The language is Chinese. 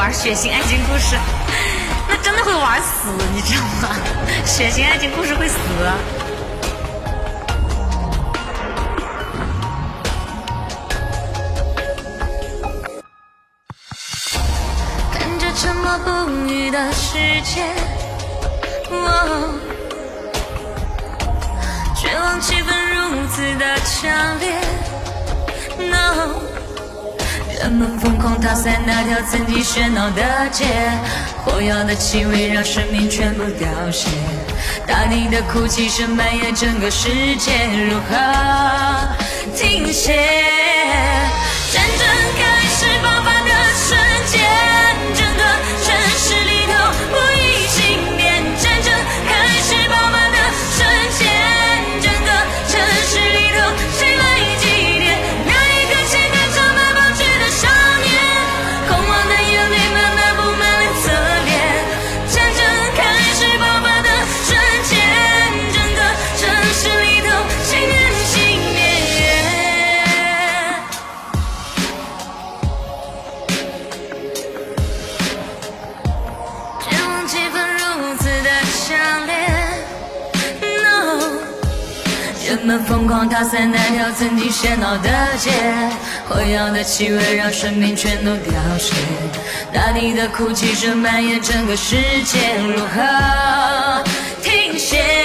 玩血腥爱情故事，那真的会玩死，你知道吗？血腥爱情故事会死。看着沉默不语的世界，绝望气氛如此的强烈。No， 人们疯狂踏散那条曾经喧闹的街，火药的气味让生命全部凋谢，大地的哭泣声蔓延整个世界，如何停歇？战争开始爆发的瞬间，整个城市里头不一幸免。战争开始爆发的瞬间，整个城市里头谁来祭奠？那一个掀开长满暴虐的少年，恐慌的眼泪慢慢布满了侧脸。战争开始爆发的瞬间，整个城市里头谁能幸免？绝望气氛如此的强烈。人们疯狂踏散那条曾经喧闹的街，火药的气味让生命全都凋谢，大地的哭泣声蔓延整个世界，如何停歇？